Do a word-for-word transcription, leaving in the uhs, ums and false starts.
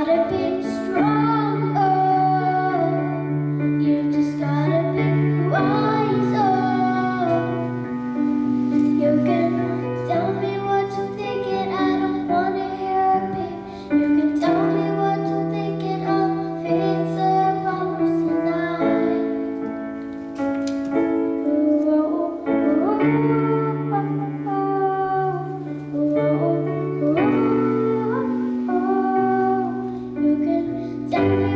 gotta be strong, oh. You just gotta be wise, oh. You can tell me what you're thinking, I don't wanna hear a peep. You can tell me what you're thinking, I'll fix the problems tonight. Ooh, oh, ooh, oh, ooh, oh, ooh, oh. You can tell me